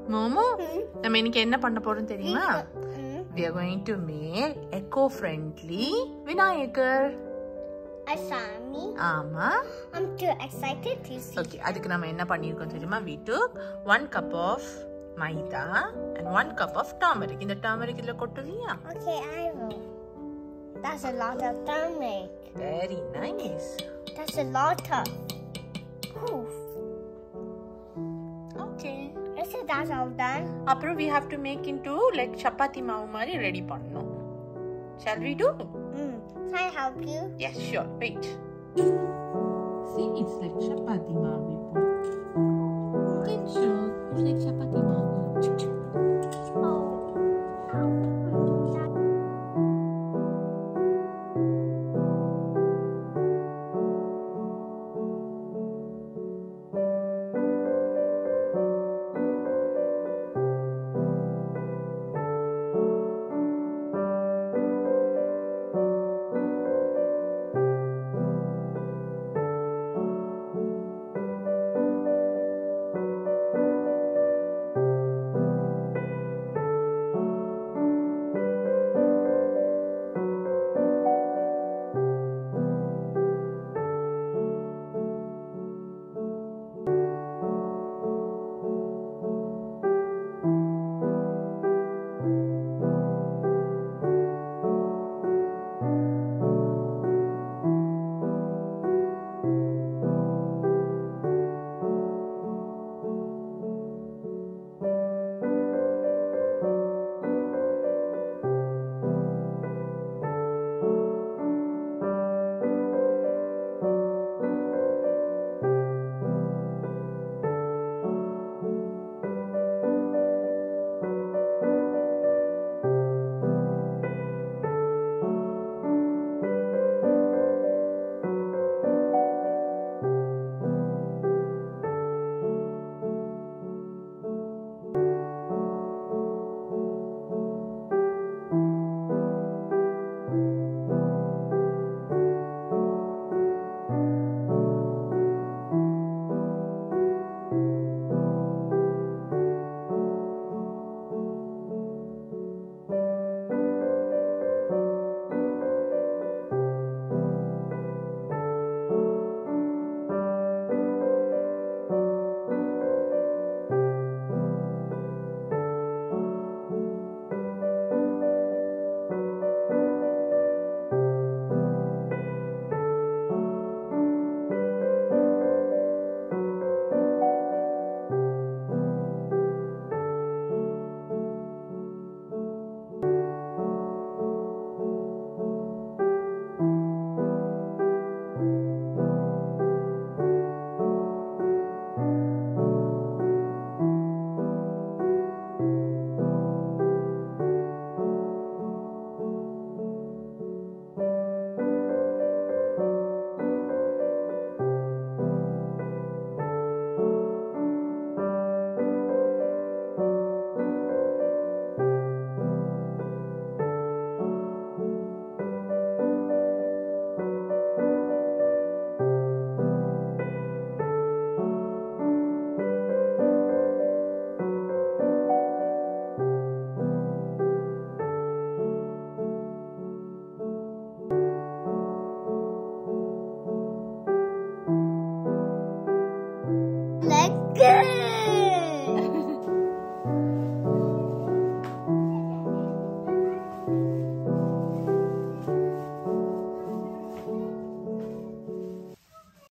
Momo, நம்ம இன்னைக்கு என்ன பண்ண போறோம் தெரியுமா? We are going to make eco-friendly Vinayagar. Asami. ஆமா. I'm too excited to see. Okay, அதுக்கு நம்ம என்ன பண்ணிருக்கோம் தெரியுமா? We took 1 cup of maida and 1 cup of turmeric. இந்த turmeric இதல கொட்டுறியா? Okay, I will. That's a lot of turmeric. Very nice. That's a lot of poof. Okay. Is it that's all done? அப்புறம் we have to make into like chapati மாவு மாதிரி ready பண்ணனும். Shall we do? Can I help you? Yes, sure. Wait. See, it's like chapati maavu. Get you.